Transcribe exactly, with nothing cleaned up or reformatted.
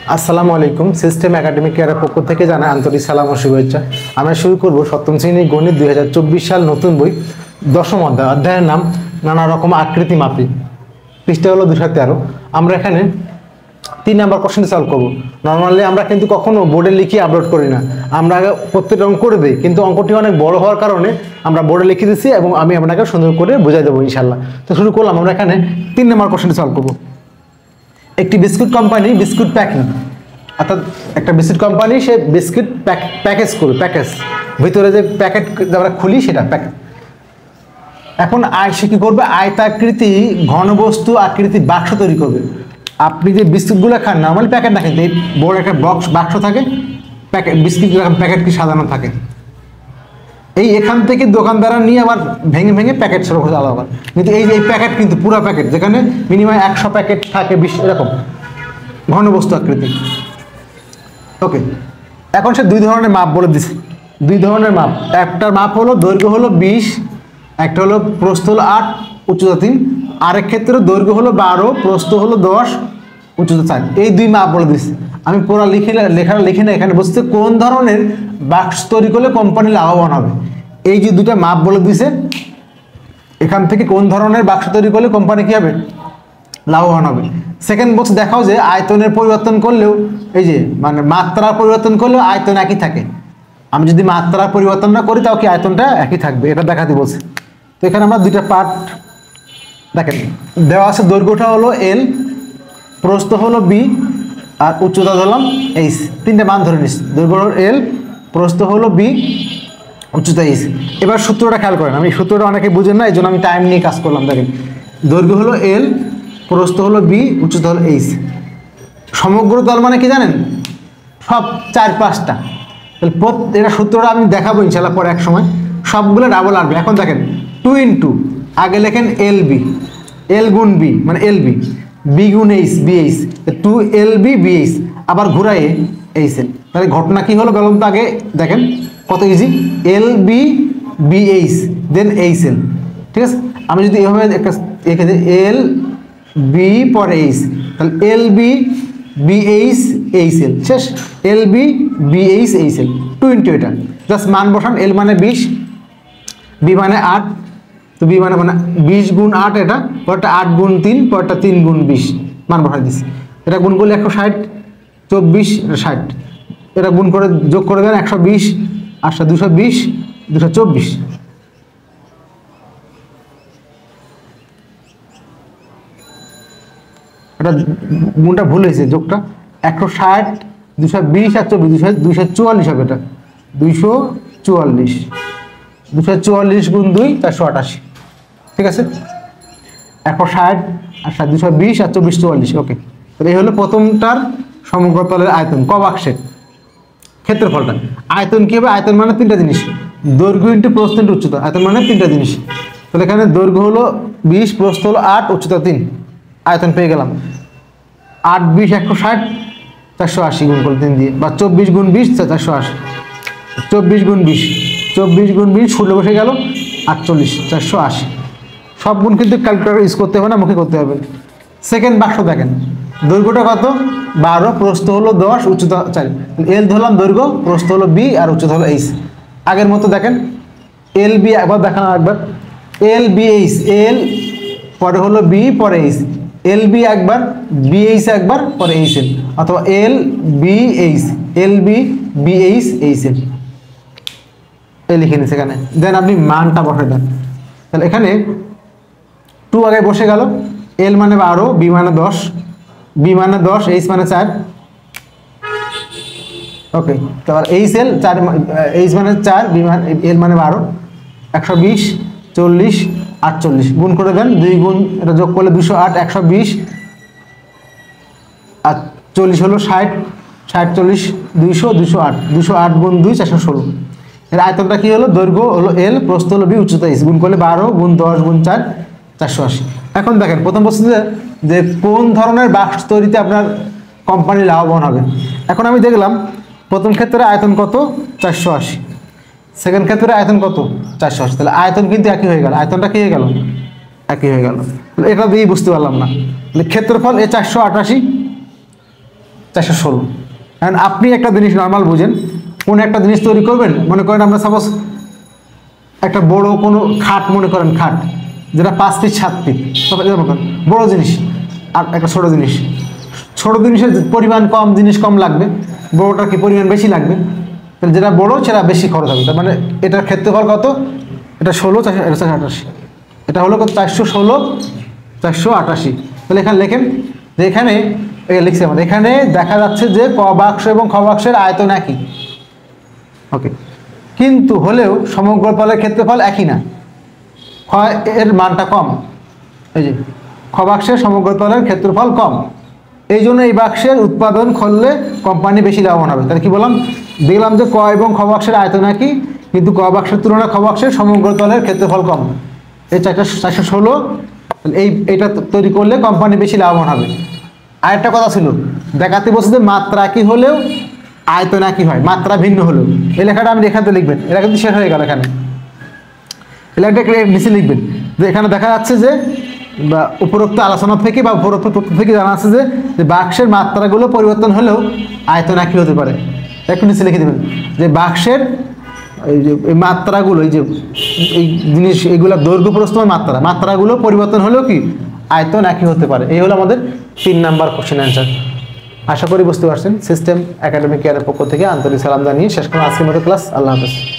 আসসালামু আলাইকুম। System academic কেয়ারের পক্ষ থেকে জানাই আন্তরিক সালাম ও শুভেচ্ছা। আমরা শুরু করব সপ্তম শ্রেণীর গণিত দুই হাজার চব্বিশ সাল নতুন বই দশম অধ্যায়। অধ্যায়ের নাম নানা রকম আকৃতি মাপি। পৃষ্ঠা হলো দুশো তেরো। আমরা এখানে তিন নাম্বার কোশ্চেনটি সলভ করবো। নর্মালি আমরা কিন্তু কখনো বোর্ডে লিখে আপলোড করি না, আমরা প্রত্যেকটা অঙ্ক করে দিই, কিন্তু অঙ্কটি অনেক বড় হওয়ার কারণে আমরা বোর্ডে লিখে দিচ্ছি এবং আমি আপনাকে সুন্দর করে বুঝাই দেবো ইনশাল্লাহ। তো শুরু করলাম। আমরা এখানে তিন নাম্বার কোশ্চেনটি সলভ করবো। একটি বিস্কুট কোম্পানি বিস্কুট প্যাকিং, অর্থাৎ একটা বিস্কুট কোম্পানি সে বিস্কুট প্যাক প্যাকেজ করবে, প্যাকেজ ভিতরে যে প্যাকেট আমরা খুলি সেটা প্যাকেট। এখন আয় সে কী করবে, আয়তাকৃতি ঘনবস্তু আকৃতি বাক্স তৈরি করবে। আপনি যে বিস্কুটগুলো খান নর্মালি প্যাকেট না, কিন্তু এই বড় একটা বক্স বাক্স থাকে, প্যাকেট বিস্কুট প্যাকেটটি সাজানো থাকে। এই এখান থেকে দোকানদাররা নিয়ে আবার ভেঙে ভেঙে প্যাকেট শুরু করে আলাদা। কিন্তু এই যে এই প্যাকেট কিন্তু পুরো প্যাকেট, যেখানে মিনিমাম একশো প্যাকেট থাকে, বিশ এরকম ঘনবস্তু আকৃতি। ওকে, এখন সে দুই ধরনের মাপ বলে দিচ্ছে। দুই ধরনের মাপ, একটার মাপ হলো দৈর্ঘ্য হলো বিশ, একটা হলো প্রস্থ হলো আট, উচ্চতা তিন। আরেক ক্ষেত্রে দৈর্ঘ্য হলো বারো, প্রস্থ হলো দশ, উচ্চতা চার। এই দুই মাপ বলে দিচ্ছে। আমি পুরো লিখে লেখাটা লিখে না, এখানে বুঝতে কোন ধরনের বাক্স তৈরি করলে কোম্পানি লাভবান হবে। এই যে দুটা মাপ বলে দিছে, এখান থেকে কোন ধরনের বাক্স তৈরি করলে কোম্পানি কী হবে, লাভবান হবে। সেকেন্ড বক্স দেখাও যে আয়তনের পরিবর্তন করলেও, এই যে মানে মাত্রার পরিবর্তন করলেও আয়তন একই থাকে। আমি যদি মাত্রার পরিবর্তন না করি তাও কি আয়তনটা একই থাকবে, এটা দেখাতে বলছে। তো এখানে আমরা দুইটা পার্ট দেখেন দেওয়া আছে। দৈর্ঘ্যটা হলো এল, প্রস্থ হলো বি, আর উচ্চতা ধরলাম এইচ। তিনটে মান ধরে নিস, দৈর্ঘ্য হলো এল, প্রস্থ হলো বি, উচ্চতা এইচ। এবার সূত্রটা খেয়াল করেন, আমি সূত্রটা অনেকে বুঝেন না, এই জন্য আমি টাইম নিয়ে কাজ করলাম। দেখেন দৈর্ঘ্য হলো এল, প্রস্থ হলো বি, উচ্চতা হলো এইচ। সমগ্র তল মানে কি জানেন, সব চার পাঁচটা। তাহলে এটা সূত্রটা আমি দেখাবো ইনশাল্লাহ পরে এক সময়। সবগুলো ডাবল আসবে। এখন দেখেন টু ইন্টু, আগে লেখেন এল বি, এল গুণ বি মানে এল বি, বি গুণ H B H, two L B B H, আবার ঘুরাইয়ে এইচ এল। তাহলে ঘটনা কি হলো বলুন তো, আগে দেখেন কত easy, L B B H then H L. ঠিক আছে, আমি যদি এভাবে একটা এঁকে দিই এল বি পর এইচ, তাহলে L B B H H L, শেষ। L B B H H L, two into এটা জাস্ট মান বসান। এল মানে বিশ, বি মানে আট, তো বি মানে মানে বিশ গুণ আট, এটা পরটা আট গুণ তিন, পরটা তিন গুণ বিশ, মান বসাই দিচ্ছি। এটা গুণ করলে একশো ষাট, চব্বিশ ষাট, এটা গুণ করে যোগ করে দেন একশো বিশ, আটশো দুশো বিশ, দুশো চব্বিশ। এটা গুণটা ভুল হয়েছে, যোগটা একশো ষাট, দুশো বিশ আর চব্বিশ, দুশো দুইশো চুয়াল্লিশ হবে। এটা দুইশো চুয়াল্লিশ, দুশো চুয়াল্লিশ গুণ দুই, চারশো আটাশি। ঠিক আছে, একশো ষাট আর সাত দুশো বিশ আর চব্বিশ চুয়াল্লিশ। ওকে, তাহলে এই হলো প্রথমটার সমগ্র তলের আয়তন, ক বাক্সের ক্ষেত্রফলটা। আয়তন কী হবে, আয়তন মানে তিনটা জিনিস, দৈর্ঘ্য ইন্টু প্রস্থ ইন্টু উচ্চতা। আয়তন মানে তিনটা জিনিস। তাহলে এখানে দৈর্ঘ্য হলো বিশ, প্রস্থ হলো আট, উচ্চতা তিন, আয়তন পেয়ে গেলাম। আট বিশ একশো ষাট, চারশো আশি গুণ করে তিন দিয়ে, বা চব্বিশ গুণ বিশ চারশো আশি, চব্বিশ গুণ বিশ, চব্বিশ গুণ বিশ ষোলো বসে গেল আটচল্লিশ, চারশো আশি। সব গুণ কিন্তু ক্যালকুলেটর ইউজ করতে হবে না, মুখে করতে হবে। সেকেন্ড বাক্স দেখেন, দৈর্ঘ্যটা কত বারো, প্রস্থ হলো দশ, উচ্চতা চার। এল ধরলাম দৈর্ঘ্য, প্রস্থ হলো বি, আর উচ্চতা হলো এইচ। আগের মতো দেখেন এল বি একবার দেখানো, একবার এল বি এইচ, এল পরে হলো বি পরে এইচ, এল বি একবার, বি এইচ একবার, পরে এইচ এল, অথবা L B H, L B B H H L, এই লিখে নিচ্ছে এখানে। দেন আপনি মানটা বসে দেন। তাহলে এখানে টু আগে বসে গেল, এল মানে বারো, বি মানে দশ, বি মানে দশ, এইচ মানে চার। ওকে, তারপর এইচ এল চার, এইচ মানে চার, বি মানে এল মানে বারো, একশো বিশ, চল্লিশ, আটচল্লিশ গুণ করে দেন। দুই গুণ এটা যোগ করলে দুশো আট, একশো বিশ আর চল্লিশ হলো ষাট, ষাট চল্লিশ দুইশো, দুশো আট, দুশো আট গুণ দুই, চারশো ষোলো। এর আয়তনটা কী হলো, দৈর্ঘ্য হলো এল, প্রস্থ হলো বি, উচ্চতা এইচ, গুণ করলে বারো গুণ দশ গুণ চার, চারশো আশি। এখন দেখেন প্রথম প্রশ্নে যে কোন ধরনের বাক্স তৈরিতে আপনার কোম্পানি লাভবান হবে। এখন আমি দেখলাম প্রথম ক্ষেত্রে আয়তন কত, চারশো আশি, সেকেন্ড ক্ষেত্রে আয়তন কত, চারশো আশি। তাহলে আয়তন কিন্তু একই হয়ে গেল, আয়তনটা কী হয়ে গেল, একই হয়ে গেল। এটা দিয়েই বুঝতে পারলাম না। ক্ষেত্রফল এ চারশো আটাশি, চারশো ষোলো। এখন আপনি একটা জিনিস নর্মাল বুঝেন, কোনো একটা জিনিস তৈরি করবেন, মনে করেন আমরা সাপোজ একটা বড় কোনো খাট মনে করেন, খাট যেটা পাঁচ ফিট সাত ফিট বড় জিনিস, আর একটা ছোট জিনিস। ছোট জিনিসের পরিমাণ কম, জিনিস কম লাগবে, বড়টার কি পরিমাণ বেশি লাগবে, তাহলে যেটা বড় সেটা বেশি খরচ হবে। তার মানে এটার ক্ষেত্রফল কত? এটা ষোলো, চারশো এটা চারশো আটাশি, এটা হলো কত? চারশো ষোলো, চারশো আটাশি। তাহলে এখানে লেখেন যে এখানে লিখছি আমাদের এখানে দেখা যাচ্ছে যে ক বাক্স এবং খ বাক্সের আয়তন একই, ওকে, কিন্তু হলেও সমগ্র তলের ক্ষেত্রফল একই না, খ এর মানটা কম। এই যে খ বাক্সের সমগ্র তলের ক্ষেত্রফল কম, এই জন্য এই বাক্সের উৎপাদন করলে কোম্পানি বেশি লাভবান হবে। তাহলে কি বললাম? দেখলাম যে ক এবং খ বাক্সের আয়তন একই, কিন্তু ক বাক্সের তুলনায় খ বাক্সের সমগ্র তলের ক্ষেত্রফল কম। এই চারটা চারশো ষোলো, এই এইটা তৈরি করলে কোম্পানি বেশি লাভবান হবে। আরেকটা কথা ছিল, দেখাতে বলছে যে মাত্রা একই হলেও আয়তন একই হয়, মাত্রা ভিন্ন হলেও। এই লেখাটা আমি এখানে লিখবেন, এটা কিন্তু শেষ হয়ে গেল। এখানে এই লেখাটা নিচে লিখবেন যে এখানে দেখা যাচ্ছে যে বা উপরোক্ত আলোচনা থেকে বা উপরোক্ত তথ্য থেকে জানা আছে যে যে বাক্সের মাত্রাগুলো পরিবর্তন হলেও আয়তন একই হতে পারে। একটু নিচে লিখে দেবেন যে বাক্সের এই যে এই মাত্রাগুলো, এই যে এই জিনিস, এইগুলো দৈর্ঘ্য প্রস্থের মাত্রা, মাত্রাগুলো পরিবর্তন হলেও কি আয়তন একই হতে পারে। এই হলো আমাদের তিন নাম্বার কোশ্চেন অ্যান্সার। আশা করি বুঝতে পারছেন। সিস্টেম একাডেমিক কেয়ারের পক্ষ থেকে আন্তরিক সালাম জানিয়ে শেষ করুন আজকের মতো ক্লাস। আল্লাহ হাফেজ।